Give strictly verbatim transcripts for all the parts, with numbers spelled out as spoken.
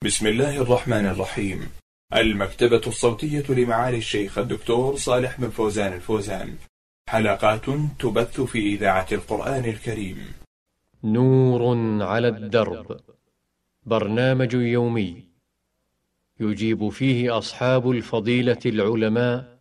بسم الله الرحمن الرحيم. المكتبة الصوتية لمعالي الشيخ الدكتور صالح بن فوزان الفوزان، حلقات تبث في إذاعة القرآن الكريم. نور على الدرب، برنامج يومي يجيب فيه أصحاب الفضيلة العلماء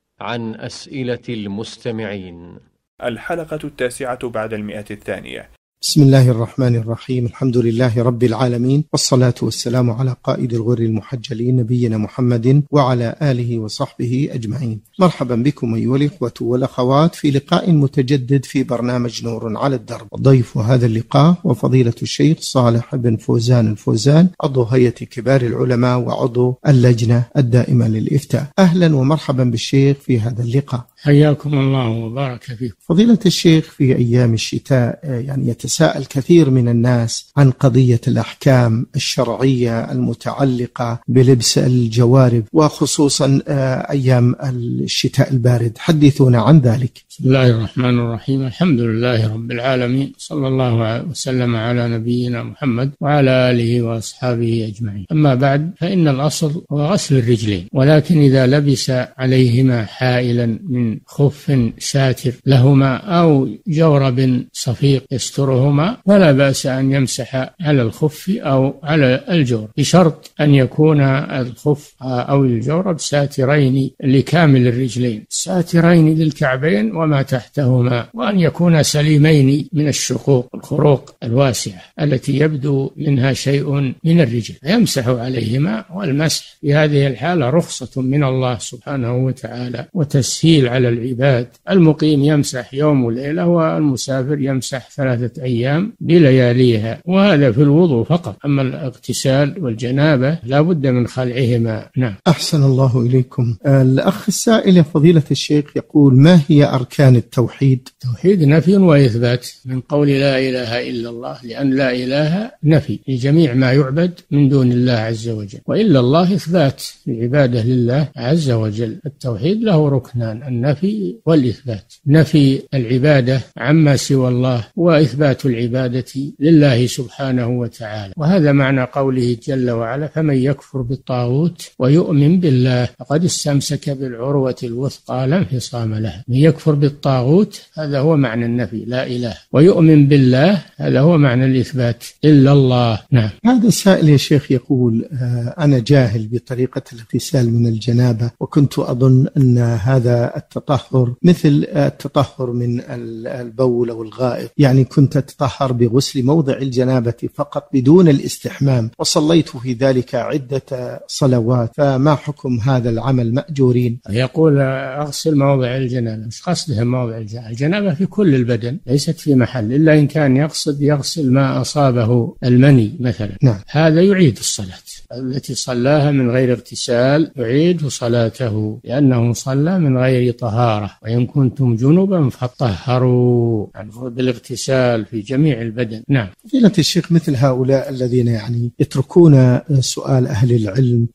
عن أسئلة المستمعين. الحلقة التاسعة بعد المئة الثانية. بسم الله الرحمن الرحيم. الحمد لله رب العالمين، والصلاة والسلام على قائد الغر المحجلين نبينا محمد وعلى آله وصحبه أجمعين. مرحبا بكم أيها الإخوة والأخوات في لقاء متجدد في برنامج نور على الدرب. ضيف هذا اللقاء وفضيلة الشيخ صالح بن فوزان الفوزان، عضو هيئة كبار العلماء وعضو اللجنة الدائمة للإفتاء. أهلا ومرحبا بالشيخ في هذا اللقاء. حياكم الله وبارك فيكم. فضيلة الشيخ، في أيام الشتاء يعني يتساءل كثير من الناس عن قضية الأحكام الشرعية المتعلقة بلبس الجوارب، وخصوصا أيام الشتاء البارد. حدثونا عن ذلك. بسم الله الرحمن الرحيم. الحمد لله رب العالمين، صلى الله وسلم على نبينا محمد وعلى آله وأصحابه أجمعين. أما بعد، فإن الأصل هو غسل الرجلين، ولكن إذا لبس عليهما حائلا من خف ساتر لهما أو جورب صفيق يسترهما فلا بأس أن يمسح على الخف أو على الجورب، بشرط أن يكون الخف أو الجورب ساترين لكامل الرجلين، ساترين للكعبين وما تحتهما، وأن يكون سليمين من الشقوق الخروق الواسعة التي يبدو منها شيء من الرجل، يمسح عليهما. والمسح في هذه الحالة رخصة من الله سبحانه وتعالى وتسهيل على العباد. المقيم يمسح يوم وليلة، والمسافر يمسح ثلاثة أيام بلياليها، وهذا في الوضوء فقط. أما الاغتسال والجنابة لا بد من خلعهما. نعم. أحسن الله إليكم. الأخ السائل فضيلة الشيخ يقول: ما هي أركان التوحيد؟ توحيد نفي وإثبات من قول لا إله إلا الله، لأن لا إله نفي لجميع ما يعبد من دون الله عز وجل، وإلا الله إثبات العبادة لله عز وجل. التوحيد له ركنان: النفي والإثبات، نفي العبادة عما سوى الله وإثبات العبادة لله سبحانه وتعالى. وهذا معنى قوله جل وعلا: فمن يكفر بالطاغوت ويؤمن بالله فقد استمسك بالعروة الوثقى لا انفصام لها. من يكفر بالطاغوت هذا هو معنى النفي لا إله، ويؤمن بالله هذا هو معنى الإثبات إلا الله. نعم. هذا السائل يا شيخ يقول: أنا جاهل بطريقة الاغتسال من الجنابة، وكنت أظن أن هذا التطهر مثل التطهر من البول أو الغائط، يعني كنت أتطهر بغسل موضع الجنابة فقط بدون الاستحمام، وصليت في ذلك عدة صلوات، فما حكم هذا العمل مأجورين؟ يقول أغسل موضع الجنابة، مش قصدها موضع الجنابة، الجنابة في كل البدن ليست في محل، إلا إن كان يقصد يغسل ما أصابه المني مثلا. نعم. هذا يعيد الصلاة التي صلاها من غير اغتسال، يعيد صلاته لأنه صلى من غير طهارة. وإن كنتم جنبا فطهروا، يعني بالاغتسال في جميع البدن. نعم. فضيلة الشيخ، مثل هؤلاء الذين يعني يتركون سؤال أهل العلم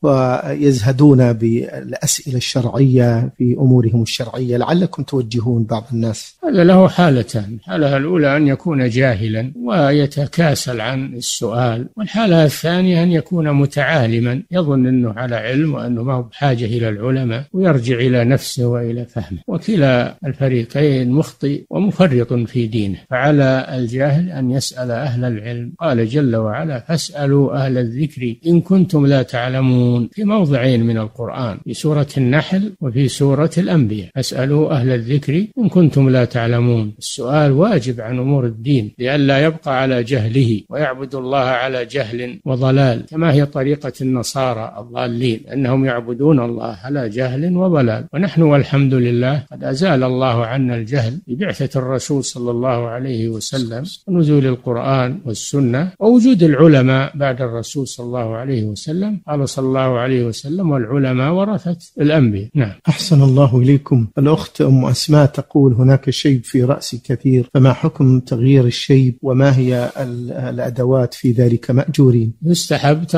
ويزهدون بالأسئلة الشرعية في أمورهم الشرعية، لعلكم توجهون بعض الناس. هذا له حالتان: الحالة الأولى أن يكون جاهلا ويتكاسل عن السؤال، والحالة الثانية أن يكون متعالما يظن أنه على علم وأنه ما هو بحاجة إلى العلماء، ويرجع إلى نفسه وإلى فهمه. وكلا الفريقين مخطئ ومفرط في دينه. فعلى الجاهل أن يسأل أهل العلم. قال جل وعلا: فاسألوا أهل الذكر إن كنتم لا تعلمون، في موضعين من القرآن، في سورة النحل وفي سورة الأنبياء. فاسألوا أهل الذكر إن كنتم لا تعلمون. السؤال واجب عن أمور الدين لئلا يبقى على جهله ويعبد الله على جهل وضلال، كما هي طريقة النصارى الضالين، أنهم يعبدون الله على جهل وضلال. ونحن والحمد لله قد أزال الله عنا الجهل ببعثة الرسول صلى الله عليه وسلم ونزول القرآن والسنة ووجود العلماء بعد الرسول صلى الله عليه وسلم. قال صلى الله عليه وسلم: والعلماء ورثة الأنبياء. نعم. أحسن الله إليكم. الأخت أم أسماء تقول: هناك شيب في رأسي كثير، فما حكم تغيير الشيب، وما هي الأدوات في ذلك مأجورين؟ يستحب تغيير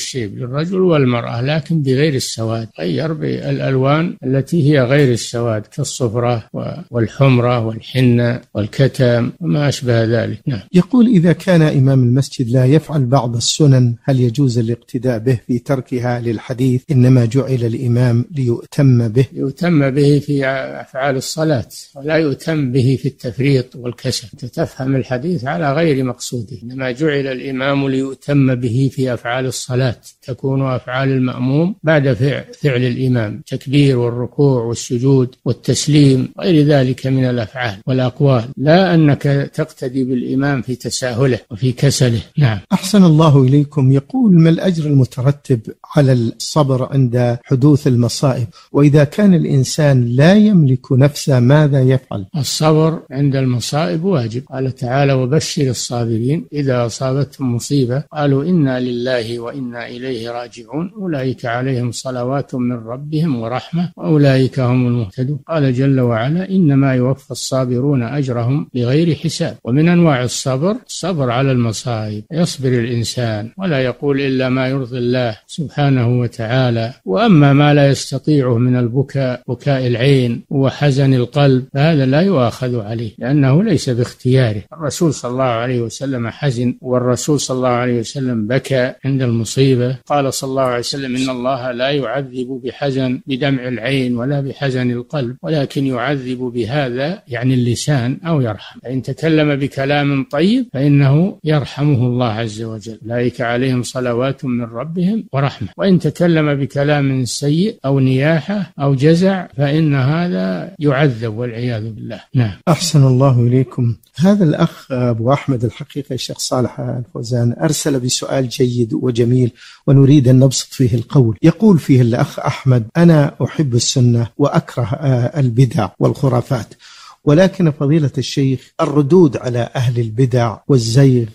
الشيب للرجل والمرأة، لكن بغير السواد، غير بالألوان التي هي غير السواد كالصفرة والحمرة والحنة والكتم وما أشبه ذلك. نعم. يقول: إذا كان إمام المسجد لا يفعل بعض السنن هل يجوز الاقتداء به في تركها للحديث إنما جعل الإمام ليؤتم به؟ يؤتم به في أفعال الصلاة ولا يؤتم به في التفريط والكسل. تفهم الحديث على غير مقصوده، إنما جعل الإمام ليؤتم به في أفعال الصلاة، تكون أفعال المأموم بعد فعل الإمام، تكبير والركوع والسجود والتسليم غير ذلك من الأفعال والأقوال، لا أنك تقتدي بالإمام في تساهله وفي كسله. نعم. أحسن الله إليكم. يقول: ما الأجر المترتب على الصبر عند حدوث المصائب؟ وإذا كان الإنسان لا يملك نفسه ماذا يفعل؟ الصبر عند المصائب واجب. قال تعالى: وبشر الصابرين إذا أصابتهم مصيبة قالوا إنا لله وإنا إليه راجعون أولئك عليهم صلوات من ربهم ورحمة وأولئك هم المهتدون. قال جل وعلا: إنما يوفى الصابرون أجرهم بغير حساب. ومن أنواع الصبر الصبر على المصائب، يصبر الإنسان ولا يقول إلا ما يرضي الله سبحانه وتعالى. وأما ما لا يستطيعه من البكاء، بكاء العين وحزن القلب، فهذا لا يؤاخذ عليه لأنه ليس باختياره. الرسول صلى الله عليه وسلم حزن، والرسول صلى الله عليه وسلم بكى عند المصيبة. قال صلى الله عليه وسلم: إن الله لا يعذب بحزن بدمع العين ولا بحزن القلب، ولكن يعذب بهذا يعني اللسان أو يرحم. فإن تكلم بكلام طيب فإنه يرحمه الله عز وجل، أولئك عليهم صلوات من ربهم ورحمة. وإن تكلم بكلام سيء أو نياحة أو جزع فإن هذا يعذب والعياذ بالله. نعم. أحسن الله إليكم. هذا الأخ أبو أحمد الحقيقة الشيخ صالح الفوزان أرسل بسؤال جيد وجميل ونريد أن نبسط فيه القول. يقول فيه الأخ أحمد: أنا أحب السنة وأكره البدع والخرافات، ولكن فضيلة الشيخ الردود على أهل البدع والزيغ،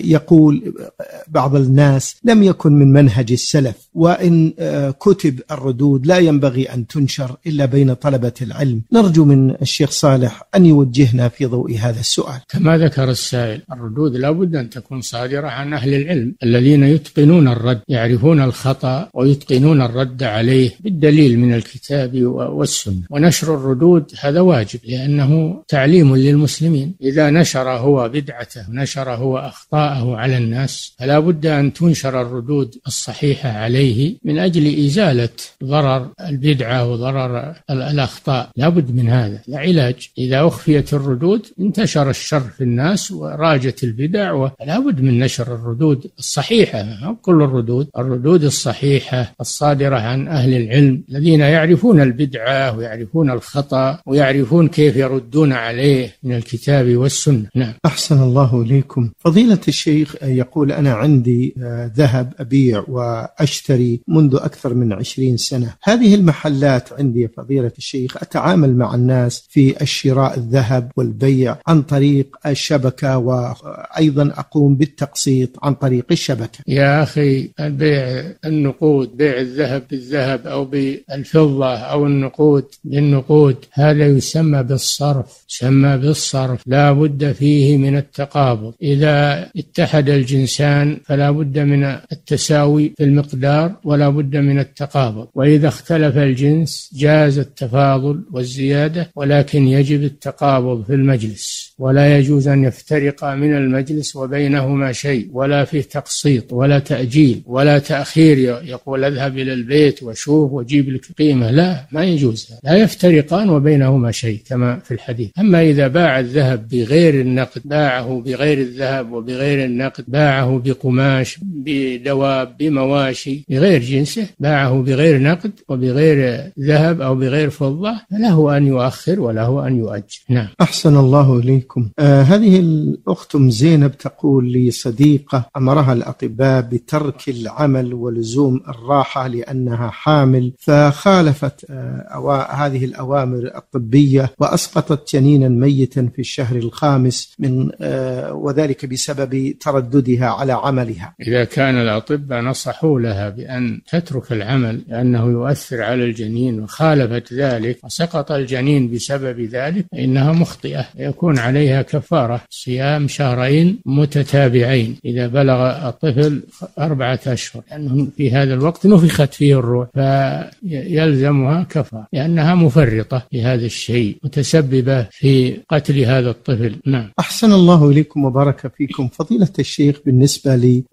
يقول بعض الناس لم يكن من منهج السلف، وإن كتب الردود لا ينبغي أن تنشر إلا بين طلبة العلم. نرجو من الشيخ صالح أن يوجهنا في ضوء هذا السؤال. كما ذكر السائل، الردود لا بد أن تكون صادرة عن أهل العلم الذين يتقنون الرد، يعرفون الخطأ ويتقنون الرد عليه بالدليل من الكتاب والسنة. ونشر الردود هذا واجب، لأنه تعليم للمسلمين. إذا نشر هو بدعته نشر هو أخطاءه على الناس، فلا بد أن تنشر الردود الصحيحة عليه من أجل إزالة ضرر البدعة وضرر الأخطاء. لا بد من هذا، لا علاج. إذا أخفيت الردود انتشر الشر في الناس وراجت البدع، ولا بد من نشر الردود الصحيحة. كل الردود الردود الصحيحة الصادرة عن أهل العلم الذين يعرفون البدعة ويعرفون الخطأ ويعرفون كيف يرد دون عليه من الكتاب والسنة. نعم. أحسن الله إليكم. فضيلة الشيخ يقول: أنا عندي ذهب أبيع وأشتري منذ أكثر من عشرين سنة. هذه المحلات عندي فضيلة الشيخ أتعامل مع الناس في الشراء الذهب والبيع عن طريق الشبكة، وأيضا أقوم بالتقسيط عن طريق الشبكة. يا أخي، البيع النقود، بيع الذهب بالذهب أو بالفضة أو النقود بالنقود، هذا يسمى بالصرف، سمى بالصرف. لا بد فيه من التقابض. إذا اتحد الجنسان فلا بد من التساوي في المقدار ولا بد من التقابض. وإذا اختلف الجنس جاز التفاضل والزيادة، ولكن يجب التقابض في المجلس، ولا يجوز أن يفترق من المجلس وبينهما شيء، ولا فيه تقسيط ولا تأجيل ولا تأخير، يقول اذهب إلى البيت وشوف وجيب لك قيمة. لا، ما يجوز، لا يفترقان وبينهما شيء كما في الحديث. أما إذا باع الذهب بغير النقد، باعه بغير الذهب وبغير النقد، باعه بقماش، بدواب، بمواشي بغير جنسه، باعه بغير نقد وبغير ذهب أو بغير فضة، فله أن يؤخر وله أن يؤجل. نعم. أحسن الله إليكم. آه هذه الأخت زينب تقول لي: صديقة أمرها الأطباء بترك العمل ولزوم الراحة لأنها حامل، فخالفت آه هذه الأوامر الطبية وأسقطت سقطت جنينا ميتا في الشهر الخامس من وذلك بسبب ترددها على عملها. إذا كان الأطباء نصحوا لها بأن تترك العمل لأنه يؤثر على الجنين وخالفت ذلك وسقط الجنين بسبب ذلك فإنها مخطئة، يكون عليها كفارة صيام شهرين متتابعين إذا بلغ الطفل أربعة أشهر، لأنه في هذا الوقت نفخت فيه الروح فيلزمها كفارة لأنها مفرطة في هذا الشيء متسببة في قتل هذا الطفل. نعم. أحسن الله إليكم وبارك فيكم. فضيلة الشيخ، بالنسبة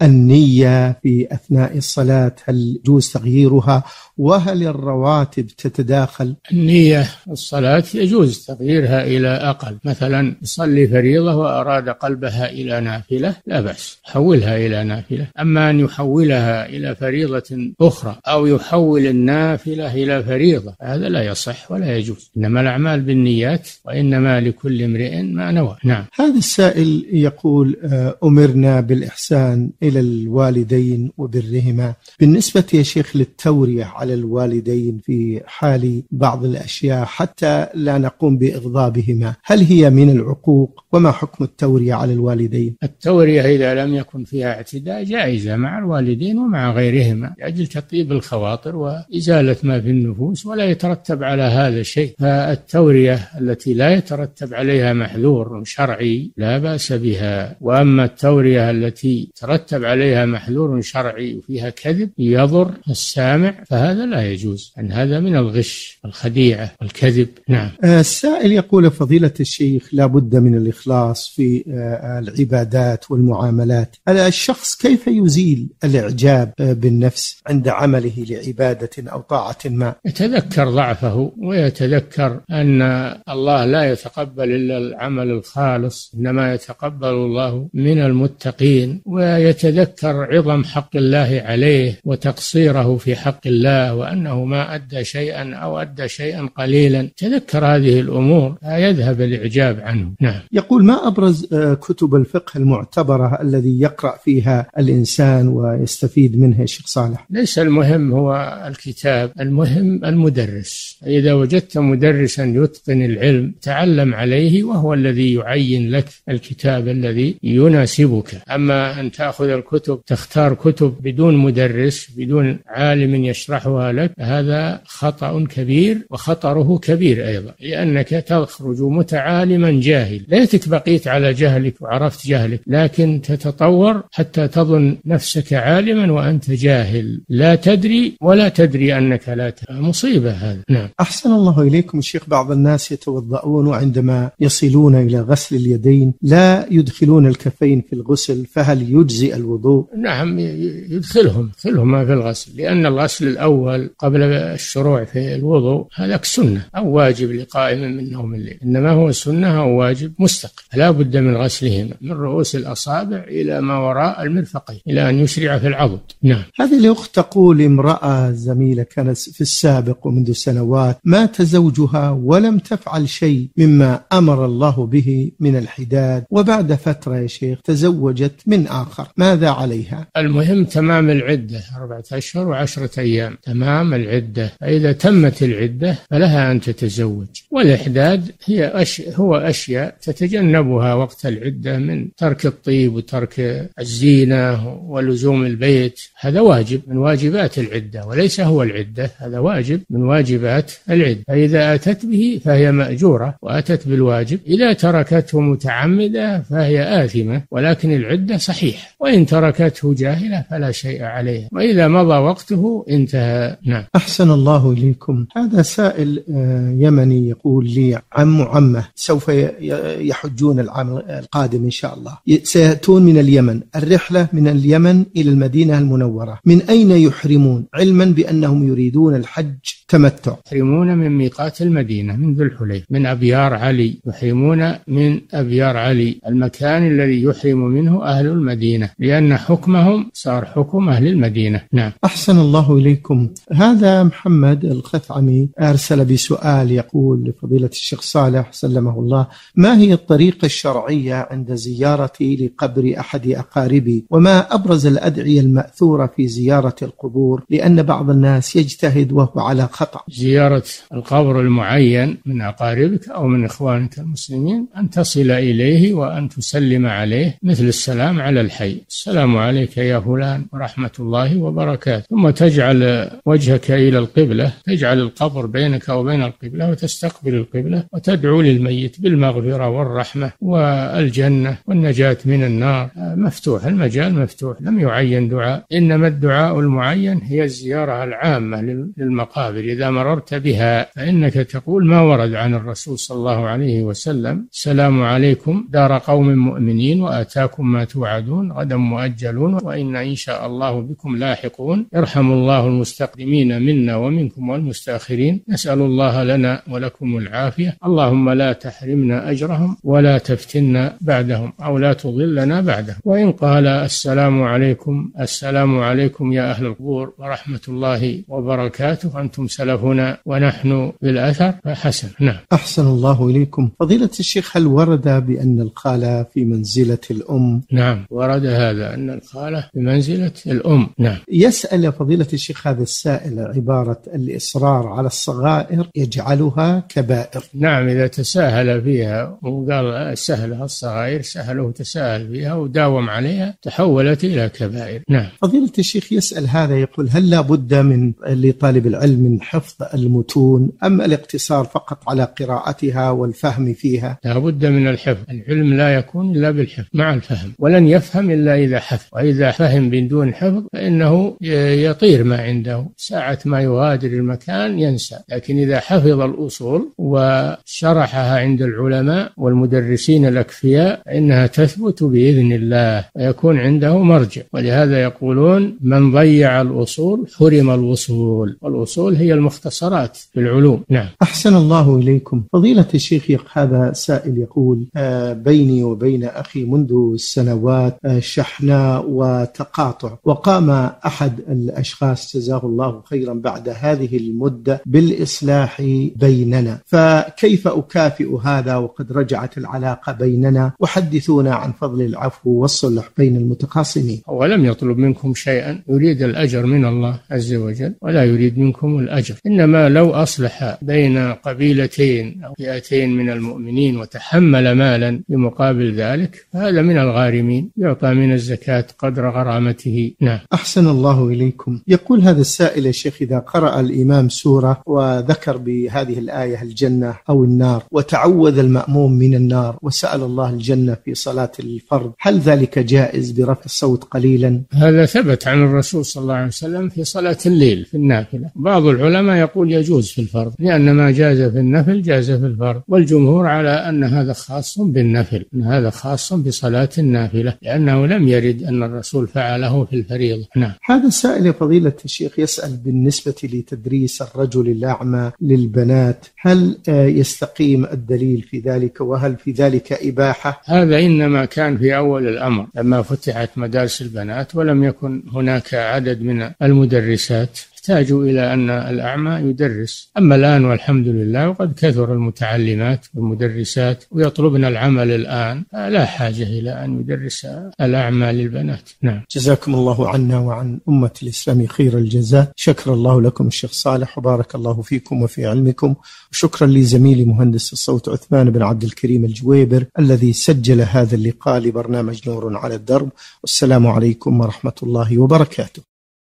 للنية في أثناء الصلاة هل يجوز تغييرها؟ وهل الرواتب تتداخل؟ النية الصلاة يجوز تغييرها إلى أقل، مثلا يصلي فريضة وأراد قلبها إلى نافلة لا بأس، حولها إلى نافلة. أما أن يحولها إلى فريضة أخرى أو يحول النافلة إلى فريضة هذا لا يصح ولا يجوز، إنما الأعمال بالنيات وإنما لكل امرئ ما نوى. نعم. هذا السائل يقول أمرنا بالإحسان إلى الوالدين وبرهما، بالنسبة يا شيخ للتورية على الوالدين في حال بعض الأشياء حتى لا نقوم بإغضابهما، هل هي من العقوق؟ وما حكم التورية على الوالدين؟ التورية إذا لم يكن فيها اعتداء جائزة مع الوالدين ومع غيرهما لأجل تطيب الخواطر وإزالة ما في النفوس، ولا يترتب على هذا شيء. فالتورية التي لا يترتب عليها محذور شرعي لا بأس بها، وأما التورية التي ترتب عليها محذور شرعي وفيها كذب يضر السامع فهذا لا يجوز، أن هذا من الغش والخديعة والكذب. نعم. السائل يقول فضيلة الشيخ لا بد من الإخلاص في العبادات والمعاملات، الشخص كيف يزيل الإعجاب بالنفس عند عمله لعبادة أو طاعة ما؟ يتذكر ضعفه ويتذكر أن الله لا يتقبل إلا العمل الخالص، إنما يتقبل الله من المتقين، ويتذكر عظم حق الله عليه وتقصيره في حق الله وأنه ما أدى شيئا أو أدى شيئا قليلا، تذكر هذه الأمور يذهب الإعجاب عنه. نعم. يقول ما أبرز كتب الفقه المعتبرة الذي يقرأ فيها الإنسان ويستفيد منها يا شيخ صالح؟ ليس المهم هو الكتاب، المهم المدرس. إذا وجدت مدرسا يتقن العلم تعلم عليه وهو الذي يعين لك الكتاب الذي يناسبك. أما أن تأخذ الكتب تختار كتب بدون مدرس بدون عالم يشرحها لك هذا خطأ كبير وخطره كبير أيضا، لأنك تخرج متعالما جاهل. ليتك بقيت على جهلك وعرفت جهلك، لكن تتطور حتى تظن نفسك عالما وأنت جاهل لا تدري ولا تدري أنك لا تدري. مصيبة هذا. نعم. أحسن الله إليكم الشيخ. بعض الناس يتوضؤون وعندما يصلون إلى غسل اليدين لا يدخلون الكفين في الغسل، فهل يجزئ الوضوء؟ نعم يدخلهم يدخلهم في الغسل، لأن الغسل الأول قبل الشروع في الوضوء هذا سنة أو واجب لقائم من نوم الليل، إنما هو سنة أو واجب مستقل، لا بد من غسلهما من رؤوس الأصابع إلى ما وراء المرفقين إلى أن يشرع في العضد. نعم. هذه الأخت تقول امرأة زميلة كانت في السابق ومنذ سنوات مات زوجها ولم تفعل شيء مما أمر الله به من الحداد، وبعد فترة يا شيخ تزوجت من آخر، ماذا عليها؟ المهم تمام العدة أربعة أشهر وعشرة أيام، تمام العدة. فإذا تمت العدة فلها أن تتزوج، والإحداد هي أش... هو أشياء تتجنبها وقت العدة من ترك الطيب وترك الزينة ولزوم البيت، هذا واجب من واجبات العدة وليس هو العدة، هذا واجب من واجبات العدة. فإذا أتت به فهي مأجورة وأتت بالواجب، إذا تركته متعمدة فهي آثمة، ولكن العدة صحيحة، وإن تركته جاهلة فلا شيء عليها، وإذا مضى وقته انتهى. نعم. أحسن الله إليكم. هذا سائل يمني يقول لي عم عمه سوف يحجون العام القادم إن شاء الله، سيأتون من اليمن، الرحلة من اليمن إلى المدينة المنورة، من أين يحرمون علما بأنهم يريدون الحج تمتع؟ يحرمون من ميقات المدينة من ذو الحليفة، من أبيار علي، يحرمون من أبيار علي المكان الذي يحرم منه أهل المدينة، لأن حكمهم صار حكم أهل المدينة. نعم. أحسن الله إليكم. هذا محمد الخثعمي أرسل بسؤال يقول لفضيلة الشيخ صالح سلمه الله، ما هي الطريقة الشرعية عند زيارتي لقبر أحد أقاربي، وما أبرز الأدعية المأثورة في زيارة القبور، لأن بعض الناس يجتهد وهو على خطأ. زيارة القبر المعين من أقاربك أو من إخوانك المسلمين أن تصل إليه وأن تسلم عليه مثل السلام على الحي: السلام عليك يا فلان ورحمة الله وبركاته، ثم تجعل وجهك إلى القبلة، تجعل القبر بينك وبين القبلة وتستقبل القبلة وتدعو للميت بالمغفرة والرحمة والجنة والنجاة من النار. مفتوح، المجال مفتوح، لم يعين دعاء، إنما الدعاء المعين هي الزيارة العامة للمقابر. إذا مررت بها فإنك تقول ما ورد عن الرسول صلى الله عليه وسلم: السلام عليكم دار قوم مؤمنين وآتاكم ما توعدون غدا مؤجلون وإن إن شاء الله بكم لاحقون، يرحم الله المستقدمين منا ومنكم والمستأخرين، نسأل الله لنا ولكم العافية، اللهم لا تحرمنا أجرهم ولا تفتنا بعدهم أو لا تضلنا بعدهم. وإن قال: السلام عليكم السلام عليكم يا أهل القبور ورحمة الله وبركاته أنتم سلفنا ونحن بالأثر، فحسن. نعم. أحسن الله إليكم. فضيلة الشيخ، هل ورد بأن الخالة في منزلة الأم؟ نعم، ورد هذا، أن الخالة في منزلة الأم. نعم. يسأل فضيلة الشيخ هذا السائل عبارة: الإصرار على الصغائر يجعلها كبائر. نعم، إذا تساهل فيها وقال سهلها الصغائر، سهله وتساهل فيها وداوم عليها، تحولت إلى كبائر. نعم. فضيلة الشيخ يسأل هذا يقول: هل لا بد من لطالب العلم من حفظ المتون أم الاقتصار فقط على قراءتها والفهم فيها؟ لا بد من الحفظ، العلم لا يكون إلا بالحفظ مع الفهم، ولن يفهم إلا إذا حفظ، وإذا فهم بدون حفظ فإنه يطير ما عنده، ساعة ما يغادر المكان ينسى. لكن إذا حفظ الأصول وشرحها عند العلماء والمدرسين الأكفياء فإنها تثبت بإذن الله ويكون عنده مرجع. ولهذا يقولون: من ضيع الأصول حرم الوصول، والأصول هي المختصرات في العلوم. نعم. أحسن الله إليكم. فضيلة الشيخ، هذا سائل يقول: آه بيني وبين أخي منذ سنوات آه شحناء وتقاطع، وقام أحد الأشخاص جزاه الله خيرا بعد هذه المدة بالإصلاح بيننا، فكيف أكافئ هذا وقد رجعت العلاقة بيننا؟ وحدثونا عن فضل العفو والصلح بين المتخاصمين. ولم يطلب منكم شيئا، يريد الأجر من الله عز وجل ولا يريد منكم الأجر، إنما لو أصلح بين قبيلتين أو فئتين من المؤمنين وتحمل مالا بمقابل ذلك فهذا من الغارمين، يعطى من الزكاة قدر غرامته. نعم. أحسن الله إليكم. يقول هذا السائل: يا شيخ، إذا قرأ الإمام سورة وذكر بهذه الآية الجنة أو النار وتعوذ المأموم من النار وسأل الله الجنة في صلاة الفرض، هل ذلك جائز برفع الصوت قليلا؟ هذا ثبت عن الرسول صلى الله عليه وسلم في صلاة الليل في النافلة. بعض العلماء يقول يجوز في الفرض، لأن ما جاز في النفل جاز في الفرض، والجمهور على أن هذا خاص بالنفل، أن هذا خاص بصلاة النافلة، لأنه لم يرد أن الرسول فعله في الفريضة. نعم. هذا السائل فضيلة الشيخ يسأل: بالنسبة لتدريس الرجل الأعمى للبنات، هل يستقيم الدليل في ذلك؟ وهل في ذلك إباحة؟ هذا إنما كان في أول الأمر لما فتحت مدارس البنات ولم يكن هناك عدد من المدرسات يحتاجوا إلى أن الأعمى يدرس. أما الآن والحمد لله وقد كثر المتعلمات والمدرسات ويطلبن العمل الآن، لا حاجة إلى أن يدرس الأعمى للبنات. نعم. جزاكم الله عنا وعن أمة الإسلام خير الجزاء. شكر الله لكم الشيخ صالح وبارك الله فيكم وفي علمكم، وشكرا لزميلي مهندس الصوت عثمان بن عبد الكريم الجويبر الذي سجل هذا اللقاء لبرنامج نور على الدرب. والسلام عليكم ورحمة الله وبركاته.